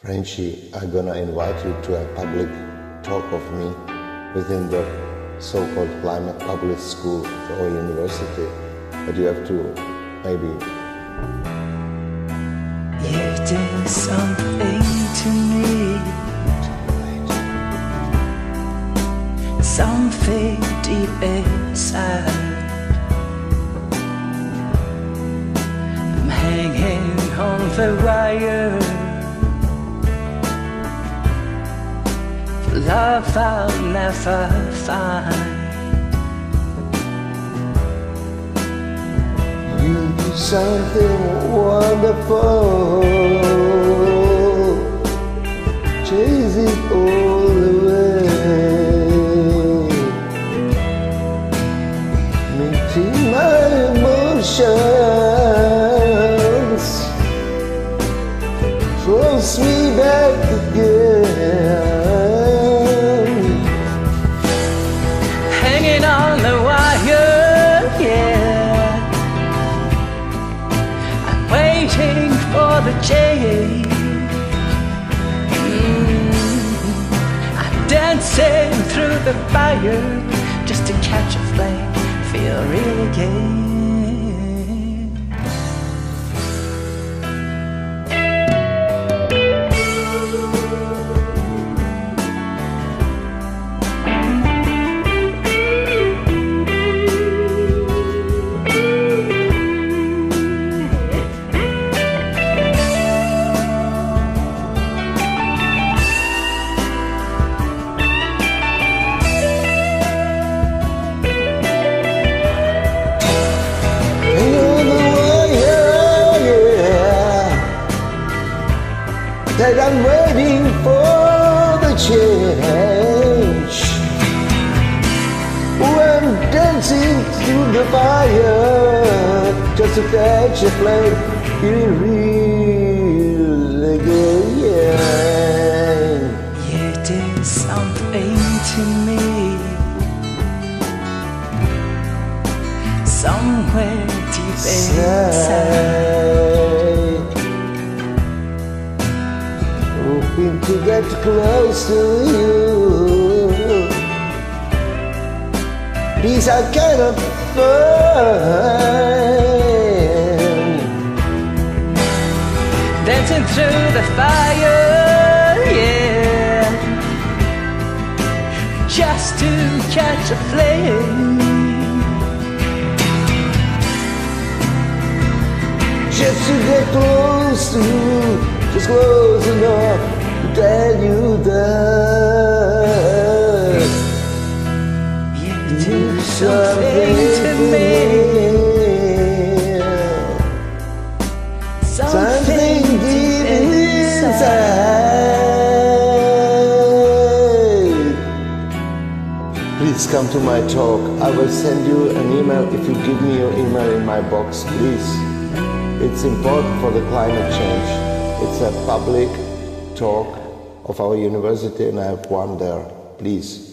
Frenchie, I'm gonna invite you to a public talk of me within the so-called climate public school or university, but you have to maybe... You do something to me, something deep inside. I'm hanging on the wire, love I'll never find. You do something wonderful, chase it all the way, meeting my emotions, throws me back again. Hanging on the wire, yeah, I'm waiting for the change. I'm dancing through the fire just to catch a flame, feel really gay. That I'm waiting for the change. When dancing through the fire just to catch a flame, feel real again. You do something to me, somewhere deep inside. Hoping to get close to you, these I cannot find. Dancing through the fire, yeah, just to catch a flame, just to get close to you. Just close enough to tell you that you do something to me, something deep inside. Please come to my talk. I will send you an email if you give me your email in my box, please. It's important for the climate change. It's a public talk of our university and I have one there. Please.